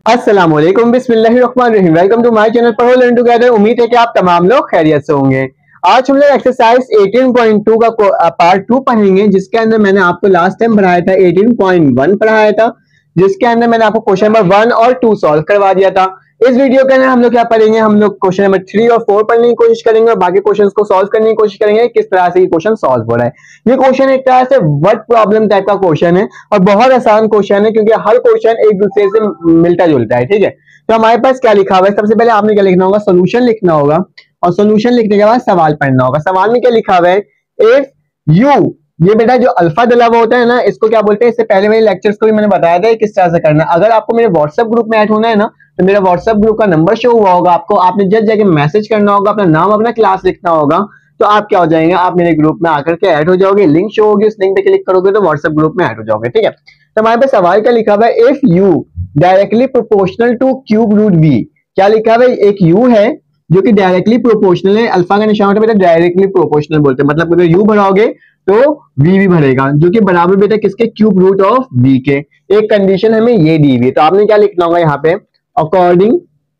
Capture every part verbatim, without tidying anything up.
अस्सलामुअलैकुम बिस्मिल्लाहिर्रहमानिर्रहीम। Welcome to my channel पढ़ो लर्न टुगेदर। उम्मीद है कि आप तमाम लोग खैरियत से होंगे। आज हम लोग एक्सरसाइज अठारह पॉइंट टू का पार्ट टू पढ़ेंगे, जिसके अंदर मैंने आपको लास्ट टाइम पढ़ाया था अठारह पॉइंट वन पढ़ाया था, जिसके अंदर मैंने आपको क्वेश्चन नंबर वन और टू सॉल्व करवा दिया था। इस वीडियो के अंदर हम लोग क्या पढ़ेंगे, हम लोग क्वेश्चन नंबर थ्री और फोर पढ़ने की कोशिश करेंगे और बाकी क्वेश्चंस को सॉल्व करने की कोशिश करेंगे किस तरह से ये क्वेश्चन सॉल्व हो रहा है। ये क्वेश्चन एक तरह से वर्ड प्रॉब्लम टाइप का क्वेश्चन है और बहुत आसान क्वेश्चन है, क्योंकि हर क्वेश्चन एक दूसरे से मिलता जुलता है। ठीक है, तो हमारे पास क्या लिखा हुआ है, सबसे पहले आपने क्या लिखना होगा, सोल्यूशन लिखना होगा और सोल्यूशन लिखने के बाद सवाल पढ़ना होगा। सवाल में क्या लिखा हुआ है, इफ यू, ये बेटा जो अल्फा डला हुआ होता है ना, इसको क्या बोलते हैं, इससे पहले मेरे लेक्चर्स को भी मैंने बताया था किस तरह से करना। अगर आपको मेरे व्हाट्सएप ग्रुप में ऐड होना है ना, तो मेरा व्हाट्सएप ग्रुप का नंबर शो हुआ होगा आपको, आपने जस्ट जाके मैसेज करना होगा, अपना नाम अपना क्लास लिखना होगा, तो आप क्या हो जाएंगे, आप मेरे ग्रुप में आकर के ऐड हो जाओगे। लिंक शो होगी, उस लिंक पे क्लिक करोगे तो व्हाट्सएप ग्रुप में ऐड हो जाओगे। ठीक है, तो हमारे पास सवाल क्या लिखा हुआ है, if u directly proportional to cube root v. क्या लिखा हुआ है, एक यू है जो कि डायरेक्टली प्रोपोर्शनल है, अल्फा का निशान होता है बेटा डायरेक्टली प्रोपोर्शनल बोलते हैं, मतलब अगर यू भरोगे तो वी भी भरेगा, जो कि बराबर बेटा किसके, क्यूब रूट ऑफ वी के। एक कंडीशन हमें ये दी हुई है, तो आपने क्या लिखना होगा यहाँ पे, according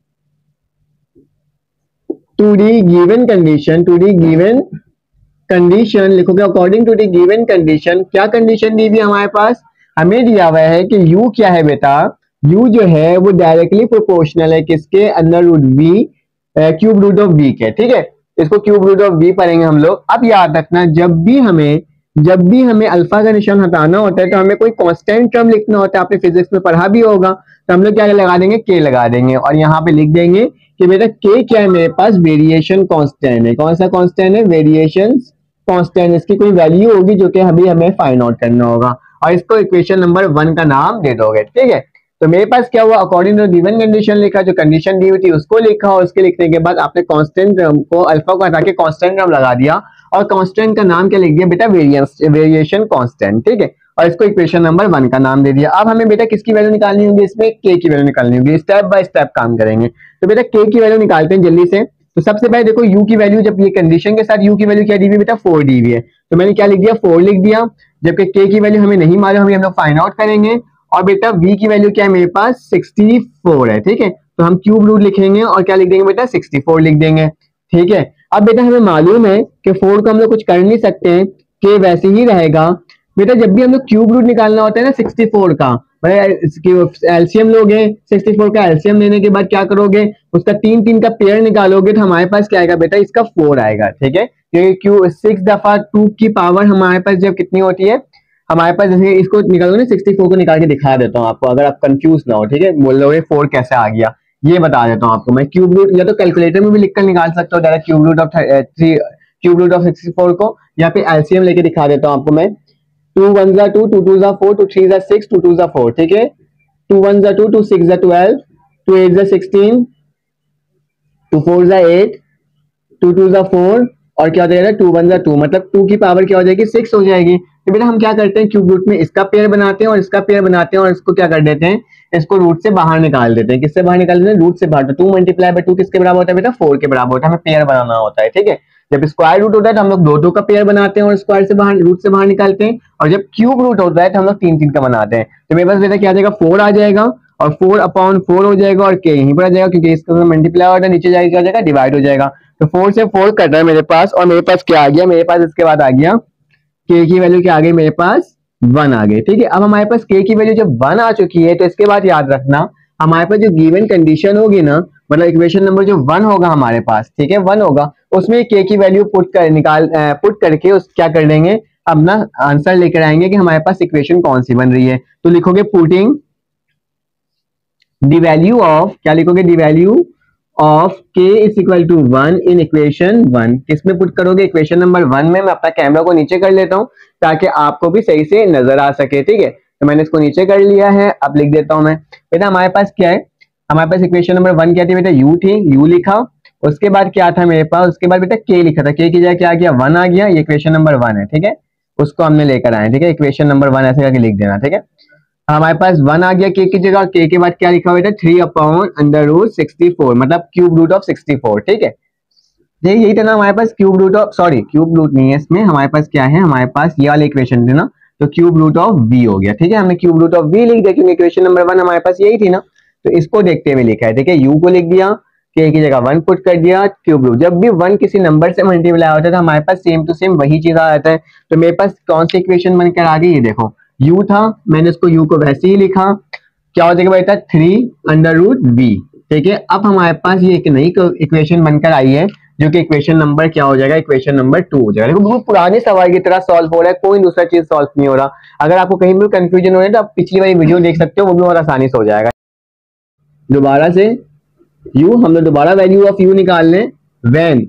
to the given condition, to the given condition लिखोगे, according to the given condition. क्या कंडीशन दी हुई हमारे पास, हमें दिया हुआ है कि u क्या है बेटा, u जो है वो डायरेक्टली प्रोपोर्शनल है किसके, under root v, cube root of v के। ठीक है, इसको क्यूब रूट ऑफ वी पढ़ेंगे हम लोग। अब याद रखना, जब भी हमें जब भी हमें अल्फा का निशान हटाना होता है तो हमें कोई कांस्टेंट टर्म लिखना होता है, आपने फिजिक्स में पढ़ा भी होगा, तो हम लोग क्या लगा देंगे, के लगा देंगे और यहाँ पे लिख देंगे कि बेटा के क्या है, मेरे पास वेरिएशन कांस्टेंट है। कौन सा कांस्टेंट है, वेरिएशन कांस्टेंट। इसकी कोई वैल्यू होगी जो कि अभी हमें फाइंड आउट करना होगा और इसको इक्वेशन नंबर वन का नाम दे दोगे। ठीक है, तो मेरे पास क्या हुआ, अकॉर्डिंग टू गिवन कंडीशन लिखा, जो कंडीशन दी हुई थी उसको लिखा और उसके लिखने के बाद आपने कांस्टेंट टर्म को, अल्फा को हटा के कांस्टेंट टर्म लगा दिया और कांस्टेंट का नाम क्या लिख दिया बेटा, वेरिएंस वेरिएशन कांस्टेंट। ठीक है, और इसको इक्वेशन नंबर वन का नाम दे दिया। अब हमें बेटा किसकी वैल्यू निकालनी होगी, इसमें के की वैल्यू निकालनी होगी। स्टेप बाय स्टेप काम करेंगे, तो बेटा के की वैल्यू निकालते हैं जल्दी से। तो सबसे पहले देखो u की वैल्यू, जब ये कंडीशन के साथ u की वैल्यू क्या दी हुई बेटा, फोर दी हुई है, तो मैंने क्या लिख दिया, फोर लिख दिया। जबकि k की वैल्यू हमें नहीं मालूम, हम लोग फाइंड आउट करेंगे। और बेटा v की वैल्यू क्या है, मेरे पास सिक्सटी फोर है। ठीक है, तो हम क्यूब रूट लिखेंगे और क्या लिख देंगे बेटा, सिक्सटी फोर लिख देंगे। ठीक है, अब बेटा हमें मालूम है कि फोर को हम लोग कुछ कर नहीं सकते हैं, k वैसे ही रहेगा। बेटा जब भी हम लोग क्यूब रूट निकालना होता है ना सिक्सटी फोर का, एलसीएम लोगे, सिक्सटी फोर का एलसीएम लेने के बाद क्या करोगे, उसका तीन तीन का पेयर निकालोगे तो हमारे पास क्या आएगा बेटा, इसका फोर आएगा। ठीक है, क्योंकि क्यू सिक्स दफा टू की पावर हमारे पास जब कितनी होती है, हमारे पास जैसे इसको निकालोगे ना, सिक्सटी फोर को निकाल के दिखा देता हूँ आपको, अगर आप कंफ्यूज ना हो। ठीक है, बोल लोगे फोर कैसे आ गया, ये बता देता हूँ आपको मैं। क्यूब रूट या तो कैलकुलेटर में भी लिखकर निकाल सकते हो direct, cube root of three cube root of sixty four को, या फिर एलसीएम लेके दिखा देता हूँ आपको मैं। टू वन जा टू, टू टू जा फोर, टू थ्री जा सिक्स, टू टू जा फोर। ठीक है, टू वन जा टू, टू सिक्स जा ट्वेल्व, टू एट जा सिक्सटीन, टू फोर जा एट, टू टू जा फोर और क्या हो जाएगा, टू वन जा टू, मतलब टू की पावर क्या हो जाएगी, सिक्स हो जाएगी। तो बेटा हम क्या करते हैं, क्यूब रूट में इसका पेयर बनाते हैं और इसका पेयर बनाते हैं और इसको क्या कर देते हैं, इसको रूट से बाहर निकाल देते हैं। किससे बाहर निकाल देते हैं, रूट से बाहर। तो टू मल्टीप्लाई बाय टू किसके बराबर होता है बेटा, फोर के बराबर होता है। हमें पेयर बनाना होता है। ठीक है, जब स्क्वायर रूट होता है तो हम लोग दो दो का पेयर बनाते हैं और स्क्वायर से बाहर, रूट से बाहर निकालते हैं, और जब क्यूब रूट होता है तो हम लोग तीन तीन का बनाते हैं। तो मेरे पास बेटा क्या आ जाएगा, फोर आ जाएगा और फोर अपॉन फोर हो जाएगा और के यहीं पर आ जाएगा, क्योंकि इसका मल्टीप्लाई होता है, नीचे जाएगा क्या हो जाएगा, डिवाइड हो जाएगा। तो फोर से फोर कट रहा है मेरे पास और मेरे पास क्या आ गया, मेरे पास इसके बाद आ गया के की वैल्यू क्या आ गई, मेरे पास वन आ गई। ठीक है, अब हमारे पास के की वैल्यू जब वन आ चुकी है तो इसके बाद याद रखना, हमारे पास जो गिवन कंडीशन होगी ना, मतलब इक्वेशन नंबर जो वन होगा हमारे पास, ठीक है, वन होगा, उसमें के की वैल्यू पुट कर निकाल पुट करके उस क्या कर देंगे, अपना आंसर लेकर आएंगे कि हमारे पास इक्वेशन कौन सी बन रही है। तो लिखोगे पुटिंग द वैल्यू ऑफ, क्या लिखोगे, the value of k is equal to one in equation one. किसमें पुट करोगे, इक्वेशन नंबर वन में। मैं अपना कैमरा को नीचे कर लेता हूं ताकि आपको भी सही से नजर आ सके। ठीक है, तो मैंने इसको नीचे कर लिया है, अब लिख देता हूं मैं। बेटा हमारे पास क्या है, हमारे पास इक्वेशन नंबर वन क्या थी बेटा, u थी, u लिखा, उसके बाद क्या था मेरे पास, उसके बाद बेटा k लिखा था, k की जगह क्या आ गया, वन आ गया, ये इक्वेशन नंबर वन है। ठीक है, उसको हमने लेकर आए। ठीक है, इक्वेशन नंबर वन ऐसे करके लिख देना। ठीक है, हमारे पास वन आ गया k की जगह और k के बाद क्या लिखा हुआ है, three upon under root sixty four, मतलब cube root of sixty four. ठीक है, यही था ना हमारे पास, cube root of, sorry cube root नहीं है इसमें, हमारे पास क्या है, हमारे पास ये वाली इक्वेशन थी ना, तो क्यूब रूट ऑफ v हो गया। ठीक है, हमने क्यूब रूट ऑफ v लिख दिया क्योंकि इक्वेशन नंबर वन हमारे पास यही थी ना। तो इसको देखते हुए लिखा है। देखिए u को लिख दिया, k की जगह वन पुट कर दिया, क्यूब रूट। जब भी वन किसी नंबर से मल्टीप्लाई होता है तो हमारे पास सेम टू सेम वही चीज आ जाता है। तो मेरे पास कौन सी इक्वेशन बनकर आ गई, ये देखो u था, मैंने इसको u को वैसे ही लिखा, क्या हो जाएगा बेटा थ्री अंडर रूट वी। ठीक है, अब हमारे पास ये एक नई इक्वेशन बनकर आई है जो कि इक्वेशन नंबर क्या हो जाएगा, इक्वेशन नंबर टू हो जाएगा। देखो बिल्कुल पुराने सवाल की तरह सॉल्व हो रहा है, कोई दूसरा चीज सॉल्व नहीं हो रहा। अगर आपको कहीं भी कंफ्यूजन हो रहा है तो आप पिछली वाली वीडियो देख सकते हो, वो भी बहुत आसानी से हो जाएगा। दोबारा से u, हम लोग दोबारा वैल्यू ऑफ u निकाल लें व्हेन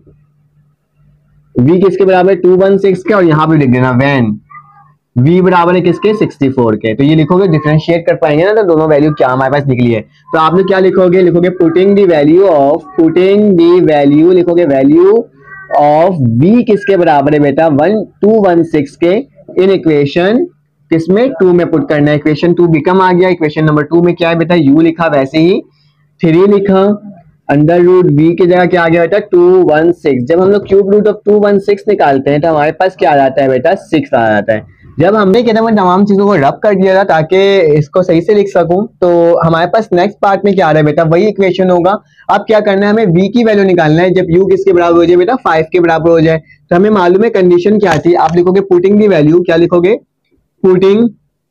v किसके बराबर टू वन सिक्स के, और यहाँ पे लिख देना व्हेन v बराबर है किसके सिक्सटी फोर के। तो ये लिखोगे, डिफरेंशिएट कर पाएंगे ना, तो दोनों वैल्यू क्या हमारे पास निकली है। तो आप लोग क्या लिखोगे, लिखोगे putting the value of, putting the value, लिखोगे वैल्यू ऑफ v किसके बराबर है बेटा वन टू वन सिक्स के, इन इक्वेशन किसमें टू में पुट करना है। इक्वेशन टू बिकम आ गया, इक्वेशन नंबर टू में क्या है बेटा u लिखा, वैसे ही थ्री लिखा, अंडर रूट v की जगह क्या आ गया बेटा टू वन सिक्स। जब हम लोग cube root of two one six निकालते हैं तो हमारे पास क्या आ जाता है बेटा सिक्स आ जाता है। जब हमने क्या था तमाम चीजों को रब कर दिया था ताकि इसको सही से लिख सकूं, तो हमारे पास नेक्स्ट पार्ट में क्या आ रहा है बेटा वही इक्वेशन होगा। अब क्या करना है, हमें v की वैल्यू निकालना है जब u किसके बराबर हो जाए बेटा फाइव के बराबर हो जाए। तो हमें मालूम है कंडीशन क्या थी, आप लिखोगे पुटिंग दी वैल्यू, क्या लिखोगे putting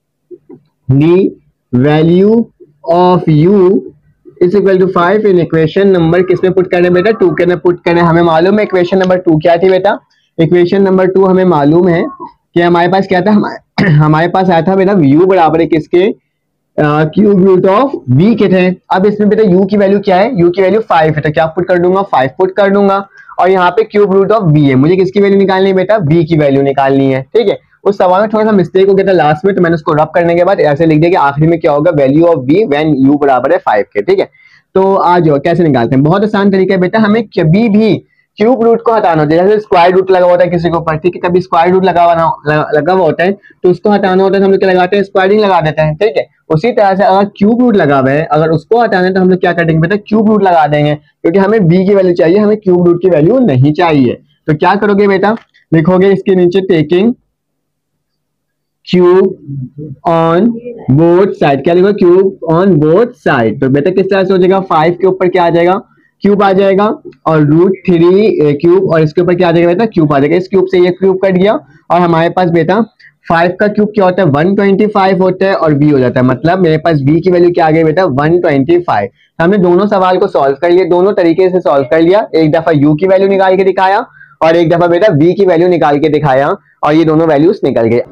the value of u is equal to five in equation number किसमें पुट करना है बेटा टू के अंदर पुट करना है। हमें मालूम है इक्वेशन नंबर टू क्या थी बेटा, इक्वेशन नंबर टू हमें मालूम है कि हमारे पास क्या था, हमारे, हमारे पास आया था बेटा u बराबर है किसके क्यूब रूट ऑफ v के थे। अब इसमें बेटा u की वैल्यू क्या है, u की वैल्यू फाइव है, तो क्या पुट कर दूंगा फाइव पुट कर दूंगा, और यहाँ पे क्यूब रूट ऑफ v है, मुझे किसकी वैल्यू निकालनी है बेटा v की वैल्यू निकालनी है। ठीक है, उस सवाल में थोड़ा सा मिस्टेक हो गया था लास्ट में, तो मैंने उसको रब करने के बाद ऐसे लिख दिया कि आखिरी में क्या होगा value of v when u बराबर है फाइव के। ठीक है, तो आ जाओ कैसे निकालते हैं, बहुत आसान तरीका है बेटा। हमें कभी भी क्यूब रूट को हटाना होता है, जैसे स्क्वायर रूट लगा होता है किसी के ऊपर, ठीक है, कभी स्क्वायर रूट लगा हुआ लगा, लगा हुआ होता है तो उसको हटाना होता है तो हम लोग क्या लगाते हैं स्क्वायरिंग लगा देते हैं। ठीक है, उसी तरह से अगर क्यूब रूट लगा हुआ है, अगर उसको हटाना है तो हम लोग क्या करेंगे बेटा क्यूब रूट लगा देंगे, क्योंकि हमें b की वैल्यू चाहिए, हमें क्यूब रूट की वैल्यू नहीं चाहिए। तो क्या करोगे बेटा, लिखोगे इसके नीचे taking cube on both side, क्या लिखोगे क्यूब ऑन बोथ साइड। तो बेटा किस तरह से हो जाएगा, फाइव के ऊपर क्या आ जाएगा क्यूब आ जाएगा, और रूट थ्री क्यूब, और इसके ऊपर क्या आ जाएगा बेटा क्यूब आ जाएगा। इस क्यूब से ये क्यूब कट गया, और हमारे पास बेटा फाइव का क्यूब क्या होता है वन ट्वेंटी फाइव होता है, और v हो जाता है, मतलब मेरे पास v की वैल्यू क्या आ गई बेटा वन ट्वेंटी फाइव। हमने दोनों सवाल को सॉल्व कर लिया, दोनों तरीके से सॉल्व कर लिया, एक दफा u की वैल्यू निकाल के दिखाया और एक दफा बेटा v की वैल्यू निकाल के दिखाया, और ये दोनों वैल्यूज निकल गए।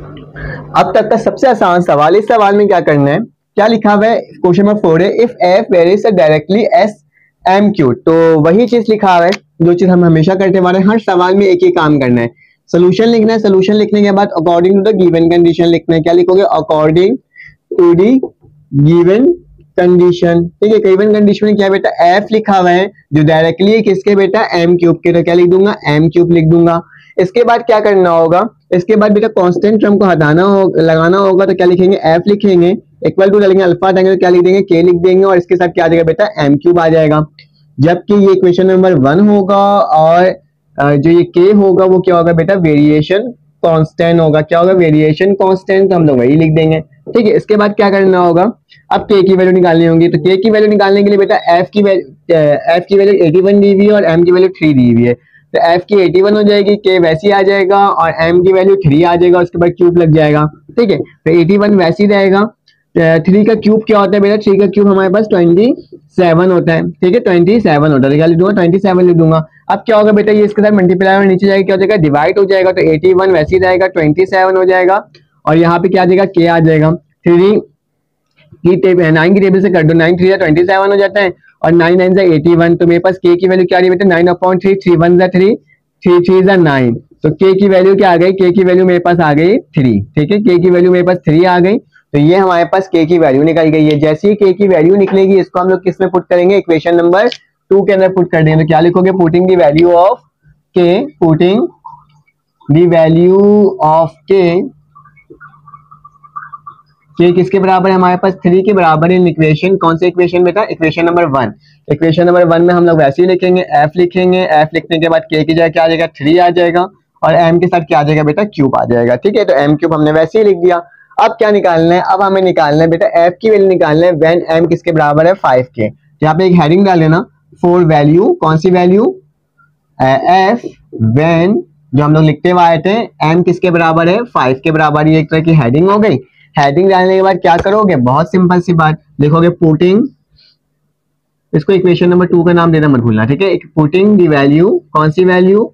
अब तक का सबसे आसान सवाल, इस सवाल में क्या करना है, क्या लिखा हुआ है क्वेश्चन नंबर फोर है, if f varies directly s m q। तो वही चीज लिखा हुआ है जो चीज हम हमेशा करते हैं, हर सवाल में एक ही काम करना है, सोल्यूशन लिखना है, सोल्यूशन लिखने के बाद according to the given condition लिखना है। क्या लिखोगे according to the given condition. ठीक है, गिवन कंडीशन में क्या बेटा f लिखा हुआ है जो डायरेक्टली किसके बेटा m क्यूब के, तो क्या लिख दूंगा m क्यूब लिख दूंगा। इसके बाद क्या करना होगा, इसके बाद बेटा कांस्टेंट टर्म को हटाना हो लगाना होगा, तो क्या लिखेंगे f लिखेंगे, इक्वल टू डालेंगे अल्फा देंगे तो क्या लिख देंगे k लिख देंगे, और इसके साथ क्या आ जाएगा बेटा m क्यूब आ जाएगा। जबकि ये इक्वेशन नंबर वन होगा, और जो ये k होगा वो क्या होगा बेटा वेरिएशन कांस्टेंट होगा, क्या होगा वेरिएशन कांस्टेंट, तो हम लोग वही लिख देंगे। ठीक है, इसके बाद क्या करना होगा, अब k की वैल्यू निकालनी होगी, तो k की वैल्यू निकालने के लिए बेटा f की वैल्यू f की वैल्यू एटी वन दी हुई है और m की वैल्यू थ्री दी हुई है, तो f की एटी वन हो जाएगी, k वैसी आ जाएगा, और m की वैल्यू थ्री आ जाएगा, उसके बाद क्यूब लग जाएगा। ठीक है, तो एटी वन वैसी रहेगा, थ्री का क्यूब क्या होता है बेटा, थ्री का क्यूब हमारे पास ट्वेंटी सेवन होता है। ठीक है, ट्वेंटी सेवन होता है, क्या लिख दूंगा ट्वेंटी सेवन लिख दूंगा। अब क्या होगा बेटा, ये इसके साथ मल्टीप्लाई और नीचे जाएगा क्या हो जाएगा डिवाइड हो जाएगा, तो एटी वन वैसी रहेगा, ट्वेंटी सेवन हो जाएगा, और यहाँ पे क्या आ जाएगा k आ जाएगा। थ्री की टेबल नाइन की टेबल से कर दो, नाइन थ्री ट्वेंटी सेवन हो जाता है, और नाइन नाइन से एटी वन, तो मेरे पास k की वैल्यू क्या आ रही है बेटा nine upon three, three one जा थ्री, थ्री थ्री जा नाइन, तो k की वैल्यू क्या आ गई, k की वैल्यू मेरे पास आ गई थ्री। ठीक है, k की वैल्यू मेरे पास थ्री आ गई, तो ये हमारे पास k की वैल्यू निकल गई है। जैसे ही k की वैल्यू निकलेगी इसको हम लोग किस में पुट करेंगे, इक्वेशन नंबर टू के अंदर पुट कर देंगे। तो क्या लिखोगे putting the value of k, putting the value of k, k किसके बराबर है हमारे पास थ्री के बराबर है। इक्वेशन कौन सा इक्वेशन बेटा, equation number one. Equation number one में हम लोग वैसे ही लिखेंगे, f लिखेंगे, f लिखने के बाद k की जगह क्या आ जाएगा थ्री आ जाएगा, और m के साथ क्या आ जाएगा बेटा क्यूब आ जाएगा। ठीक है, तो m क्यूब हमने वैसे ही लिख दिया। अब क्या निकालना है, अब हमें निकालना है बेटा एफ की वैल्यू निकालना है व्हेन एम किसके बराबर है, फाइव के। यहाँ पे एक हेडिंग डाल लेना फॉर वैल्यू, कौन सी वैल्यू, एफ व्हेन, जो हम लोग लिखते हुए आए थे एम किसके बराबर है, फाइव के बराबर। ये एक तरह की हेडिंग हो गई। हेडिंग डालने के बाद क्या करोगे, बहुत सिंपल सी बात, लिखोगे पुटिंग, इसको इक्वेशन नंबर टू का नाम देना मत भूलना, ठीक है। पुटिंग दी वैल्यू, कौन सी वैल्यू,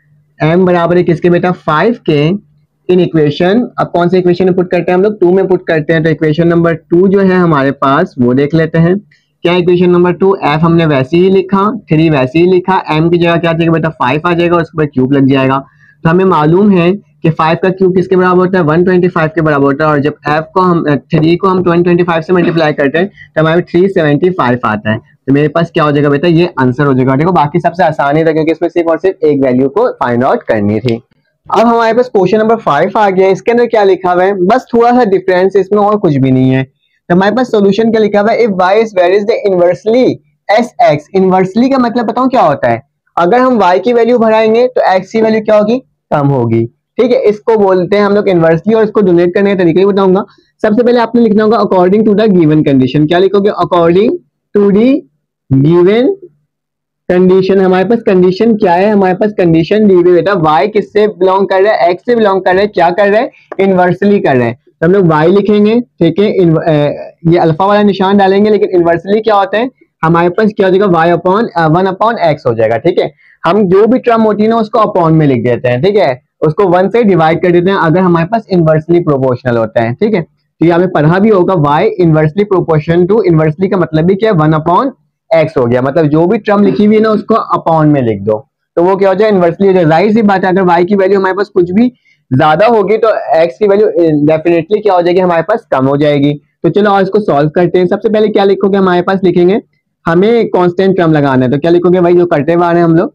m बराबर है किसके बेटा, फाइव के, इन इक्वेशन, अब कौन से इक्वेशन में पुट करते हैं हम लोग, टू में पुट करते हैं। तो इक्वेशन नंबर टू जो है हमारे पास वो देख लेते हैं। क्या इक्वेशन नंबर टू, f हमने वैसे ही लिखा, थ्री वैसे ही लिखा, m की जगह क्या आ जाएगा बेटा, फाइव आ जाएगा, उसके बाद क्यूब लग जाएगा। तो हमें मालूम है कि फाइव का क्यूब किसके बराबर होता है, वन ट्वेंटी फाइव के बराबर होता है। और जब f को हम थ्री को हम वन ट्वेंटी फाइव से मल्टीप्लाई करते हैं तो हमारे थ्री सेवेंटी फाइव आता है। तो मेरे पास क्या हो जाएगा बेटा, ये आंसर हो जाएगा। देखो बाकी सबसे आसान ही था क्योंकि इसमें सिर्फ और सिर्फ एक वैल्यू को फाइंड आउट करनी थी। अब हमारे पास क्वेश्चन नंबर फाइव आ गया। इसके अंदर क्या लिखा हुआ है, बस थोड़ा सा डिफरेंस, इसमें और कुछ भी नहीं है। तो हमारे पास सॉल्यूशन क्या लिखा हुआ है, if y is varies the inversely sx, inversely का मतलब बताऊं क्या होता है, अगर हम y की वैल्यू बढ़ाएंगे तो x की वैल्यू क्या होगी, कम होगी, ठीक है। इसको बोलते हैं हम लोग इनवर्सली, और इसको डोनेट करने का तरीका ही बताऊंगा। सबसे पहले आपने लिखना होगा according to the given condition. क्या लिखोगे, according to the given condition. हमारे पास कंडीशन क्या है, हमारे पास कंडीशन दी हुई बेटा, y किससे बिलोंग कर रहा है, x से बिलोंग कर रहा है, क्या कर रहा है, इनवर्सली कर रहा है। तो हम लोग y लिखेंगे, ठीक है, ये अल्फा वाला निशान डालेंगे, लेकिन इनवर्सली क्या होता है, हमारे पास क्या हो जाएगा, y upon one upon x हो जाएगा, ठीक है। हम जो भी टर्म होती है ना उसको अपॉन में लिख देते हैं, ठीक है, उसको वन से डिवाइड कर देते हैं अगर हमारे पास इनवर्सली प्रोपोर्शनल होता है, ठीक है। तो ये हमें पढ़ा भी होगा, y inversely proportion to, inversely का मतलब भी क्या है, वन अपॉन एक्स हो गया, मतलब जो भी टर्म लिखी हुई है ना उसको अपॉन में लिख दो, तो वो क्या हो जाए, इनवर्सली हो जाए। जाहिर सी बात है अगर y की वैल्यू हमारे पास कुछ भी ज्यादा होगी तो x की वैल्यू डेफिनेटली क्या हो जाएगी, हमारे पास कम हो जाएगी। तो चलो और इसको सॉल्व करते हैं। सबसे पहले क्या लिखोगे, हमारे पास लिखेंगे, हमें कांस्टेंट टर्म लगाना है। तो क्या लिखोगे भाई, जो करते हुए आ रहे हैं हम लोग,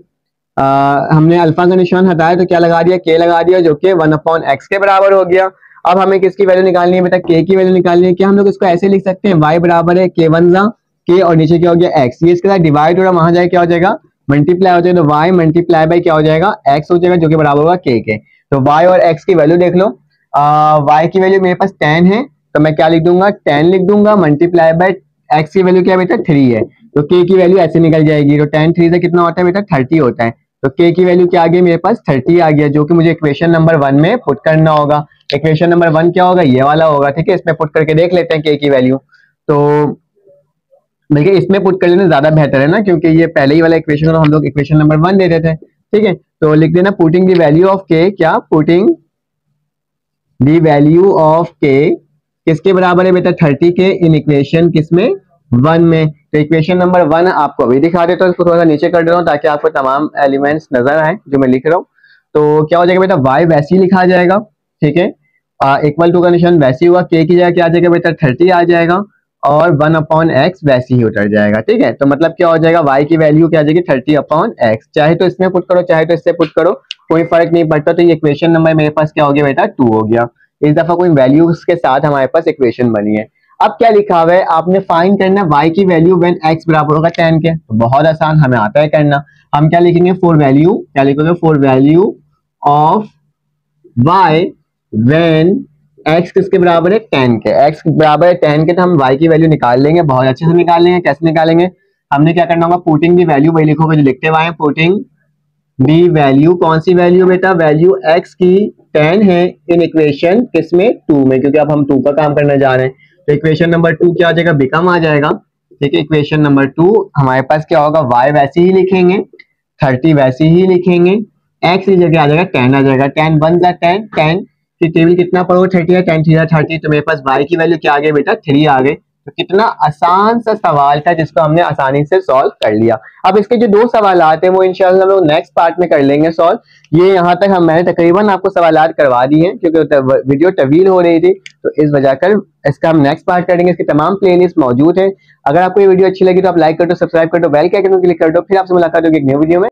हमने अल्फा का निशान हटाया तो क्या लगा दिया, k लगा दिया, जो कि वन अपॉन एक्स के बराबर हो गया। अब हमें किसकी वैल्यू निकालनी है बेटा, k की वैल्यू निकालनी है। क्या हम लोग इसको ऐसे लिख सकते हैं, y बराबर है k वन जा k, और नीचे क्या हो गया x, ये इसके साथ डिवाइड हो रहा, वहां जाए क्या हो जाएगा, मल्टीप्लाई हो जाएगा, तो y मल्टीप्लाई बाय क्या हो जाएगा, x हो जाएगा, जो कि बराबर होगा k के। तो y और x की वैल्यू देख लो, आ, y की वैल्यू मेरे पास टेन है, तो मैं क्या लिख दूंगा, टेन लिख दूंगा, मल्टीप्लाई बाय x की वैल्यू क्या बेटा, थ्री है, तो k की वैल्यू ऐसे निकल जाएगी। तो टेन थ्री से कितना होता है बेटा, थर्टी होता है। तो k की वैल्यू क्या आ गई मेरे पास, थर्टी आ गया, जो कि मुझे इक्वेशन नंबर वन में पुट करना होगा। इक्वेशन नंबर वन क्या होगा, ये वाला होगा, ठीक है। इसमें पुट करके देख लेते हैं k की वैल्यू। तो देखिए इसमें पुट कर लेना ज्यादा बेहतर है ना, क्योंकि ये पहले ही वाला इक्वेशन और हम लोग इक्वेशन नंबर वन दे देते हैं, ठीक है। तो लिख देना putting the value of k, क्या, putting the value of k किसके बराबर है बेटा, थर्टी के, इन इक्वेशन किसमें, वन में। तो इक्वेशन नंबर वन आपको अभी दिखा देता हूँ, इसको थोड़ा सा नीचे कर दे रहा हूँ ताकि आपको तमाम एलिमेंट्स नजर आए जो मैं लिख रहा हूँ। तो क्या हो जाएगा बेटा, y वैसे ही लिखा जाएगा, ठीक है, इक्वल टू का निशान वैसे ही हुआ, k की जगह क्या आ जाएगा बेटा, थर्टी आ जाएगा, और वन अपॉन एक्स वैसे ही उतर जाएगा, ठीक है। तो मतलब क्या हो जाएगा, y की वैल्यू क्या आ जाएगी, थर्टी अपॉन एक्स, चाहे तो इसमें पुट करो चाहे तो इससे पुट करो, कोई फर्क नहीं पड़ता। तो ये इक्वेशन नंबर मेरे पास क्या हो गया बेटा, टू हो गया। इस दफा कोई वैल्यूज के साथ हमारे पास इक्वेशन बनी है। अब क्या लिखा हुआ है, आपने फाइंड करना y की वैल्यू व्हेन x बराबर होगा टेन के। तो बहुत आसान, हमें आता है करना। हम क्या लिखेंगे, फॉर वैल्यू, क्या लिखोगे, for value of y when x किसके बराबर है, टेन के, x बराबर है टेन के, तो हम y की वैल्यू निकाल लेंगे, बहुत अच्छे से निकाल लेंगे। कैसे निकालेंगे, हमने क्या करना होगा, पुटिंग दी वैल्यू, वही लिखोगे जो लिखते हुए आए, पुटिंग दी वैल्यू, कौन सी वैल्यू बेटा, वैल्यू x की टेन है, इन इक्वेशन किसमें, टू में, क्योंकि अब हम टू का काम करने जा रहे हैं। तो इक्वेशन नंबर टू क्या आ जाएगा, बिकम आ जाएगा, ठीक है। इक्वेशन नंबर टू हमारे पास क्या होगा, y वैसे ही लिखेंगे, थर्टी वैसे ही लिखेंगे, x की जगह आ जाएगा टेन आ जाएगा, टेन वन जा टेन, टेन की टेबल कितना पढ़ो, थर्टी है, टेन थ्री थर्टी, तो मेरे पास y की वैल्यू क्या आ गई बेटा, थ्री आ गई। तो कितना आसान सा सवाल था जिसको हमने आसानी से सॉल्व कर लिया। अब इसके जो दो सवाल आते हैं वो इंशाल्लाह हम लोग नेक्स्ट पार्ट में कर लेंगे सॉल्व। ये यहाँ तक हम मैंने तकरीबन आपको सवाल करवा दी हैं क्योंकि वीडियो तवील हो रही थी, तो इस वजह कर इसका हम नेक्स्ट पार्ट करेंगे। इसकी तमाम प्लेलिस्ट मौजूद है। अगर आपको ये वीडियो अच्छी लगी तो आप लाइक कर दो, सब्सक्राइब कर दो, बेल के आइकन को क्लिक कर दो। फिर आपसे मुलाकात होगी एक न्यू वीडियो में।